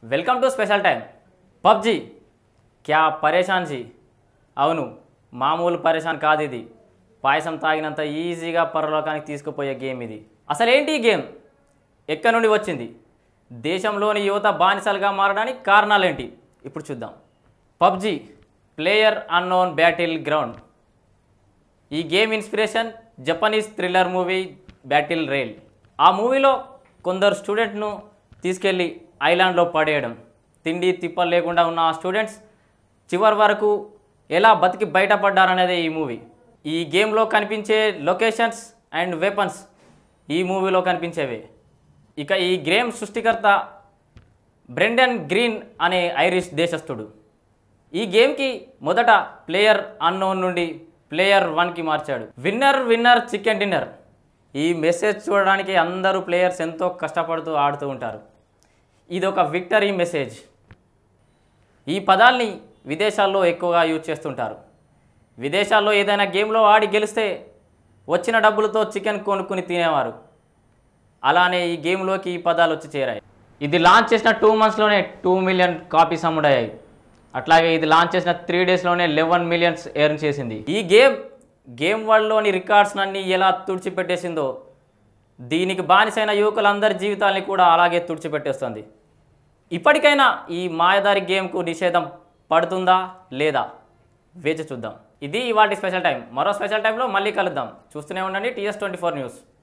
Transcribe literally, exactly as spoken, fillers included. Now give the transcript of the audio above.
Welcome to special time. PUBG క్యా పరేషాన్ G. అవును, మామూలు పరేషాన్ కాదు ఇది. పాయసం తాగినంత ఈజీగా పరలోకానికి తీసుకుపోయే గేమ్ ఇది. అసలేంటి ఈ గేమ్, ఎక్కడి నుండి వచ్చింది, దేశంలోని యువత బానిసలుగా మారడానికి కారణాలేంటి ఇప్పుడు చూద్దాం. PUBG player unknown battle ground. ఈ game inspiration Japanese thriller movie battle royale. ఆ మూవీలో కొందరు స్టూడెంట్ను తీసుకెళ్ళి ఐలాండ్లో పడేయడం, తిండి తిప్పలు లేకుండా ఉన్న ఆ స్టూడెంట్స్ చివరి వరకు ఎలా బతికి బయటపడ్డారనేదే ఈ మూవీ. ఈ గేమ్లో కనిపించే లొకేషన్స్ అండ్ వెపన్స్ ఈ మూవీలో కనిపించేవే. ఇక ఈ గేమ్ సృష్టికర్త బ్రెండన్ గ్రీన్ అనే ఐరిష్ దేశస్థుడు. ఈ గేమ్కి మొదట ప్లేయర్ అన్నోన్ నుండి ప్లేయర్ వన్కి మార్చాడు. Winner winner chicken dinner. ఈ మెసేజ్ చూడడానికి అందరూ ప్లేయర్స్ ఎంతో కష్టపడుతూ ఆడుతూ ఉంటారు. ఇది ఒక విక్టరీ మెసేజ్. ఈ పదాల్ని విదేశాల్లో ఎక్కువగా యూజ్ చేస్తుంటారు. విదేశాల్లో ఏదైనా గేమ్లో ఆడి గెలిస్తే వచ్చిన డబ్బులతో చికెన్ కొనుక్కుని తినేవారు. అలానే ఈ గేమ్లోకి ఈ పదాలు వచ్చి చేరాయి. ఇది లాంచ్ చేసిన టూ మంత్స్లోనే టూ మిలియన్ కాపీస్ అమ్ముడయ్యాయి. అట్లాగే ఇది లాంచ్ చేసిన త్రీ డేస్లోనే లెవెన్ మిలియన్స్ ఎర్న్ చేసింది. ఈ గేమ్ గేమ్ వరల్డ్లోని రికార్డ్స్ అన్నీ ఎలా తుడిచిపెట్టేసిందో దీనికి బానిసైన యువకులందరి జీవితాలని కూడా అలాగే తుడిచిపెట్టేస్తుంది. ఇప్పటికైనా ఈ మాయదారి గేమ్కు నిషేధం పడుతుందా లేదా వేచి చూద్దాం. ఇది ఇవాటి స్పెషల్ టైం. మరో స్పెషల్ టైంలో మళ్ళీ కలుద్దాం. చూస్తూనే ఉండండి టీఎస్ ట్వంటీ ఫోర్ న్యూస్.